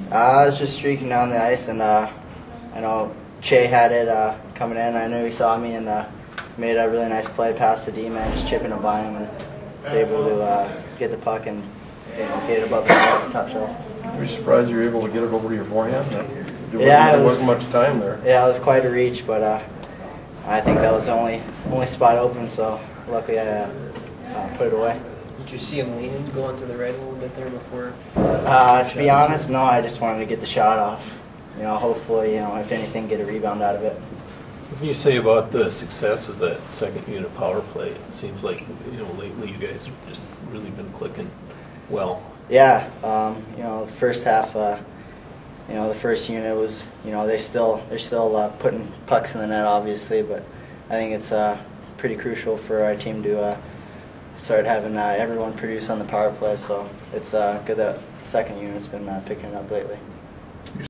I was just streaking down the ice, and I know Che had it coming in. I knew he saw me and made a really nice play past the D-man, just chipping it by him, and was able to get the puck and get it above the top shelf. Were you surprised you were able to get it over to your forehand? There wasn't much time there. Yeah, it was quite a reach, but I think that was the only spot open, so luckily I put it away. Did you see him leaning, going to the right a little bit there before? To be honest, no. I just wanted to get the shot off. Hopefully, if anything, get a rebound out of it. What can you say about the success of that second unit power play? It seems like lately you guys have just really been clicking well. Yeah, the first half, the first unit was, they're still putting pucks in the net, obviously, but I think it's pretty crucial for our team to start having everyone produce on the power play. So it's good that the second unit's been picking it up lately.